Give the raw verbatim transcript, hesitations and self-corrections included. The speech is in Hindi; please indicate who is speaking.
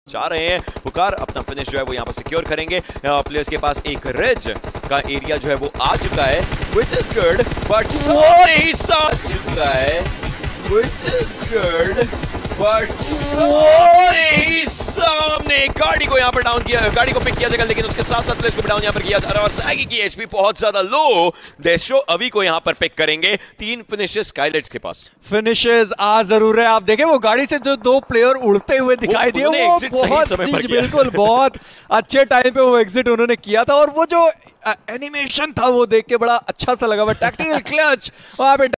Speaker 1: जा रहे हैं। पुकार अपना फिनिश जो है वो यहाँ पर सिक्योर करेंगे। प्लेयर्स के पास एक रेज का एरिया जो है वो आ चुका है, which is good, but सामने सा चुका है, which is good, but सामने सामने गाड़ी को यहाँ पर डाउन किया, गाड़ी को पिक किया जाएगा, लेकिन उसके साथ साथ प्लेयर्स को भी डाउन यहाँ पर किया जा रहा है और सैगी की एचपी बहुत ज्यादा लो। डेस्ट्रो अभी को यहाँ पर पिक करेंगे। तीन फिनिशेस स्काईलाइट्स के पास।
Speaker 2: फिनिशेस आ जरूर है। आप देखें वो गाड़ी से जो दो प्लेयर उड़ते हुए दिखाई दिए, वो बहुत बिल्कुल बहुत अच्छे टाइम पे वो एग्जिट उन्होंने किया था और वो जो एनिमेशन था वो देख के बड़ा अच्छा सा लगा। टैक्टिकल क्लच वहां पे